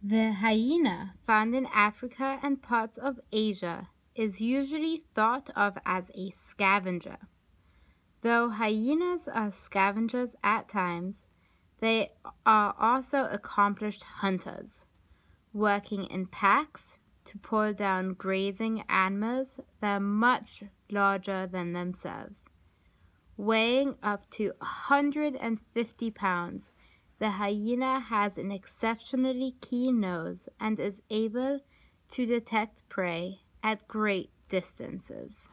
The hyena, found in Africa and parts of Asia, is usually thought of as a scavenger. Though hyenas are scavengers at times, they are also accomplished hunters, working in packs to pull down grazing animals that are much larger than themselves. Weighing up to 150 pounds, the hyena has an exceptionally keen nose and is able to detect prey at great distances.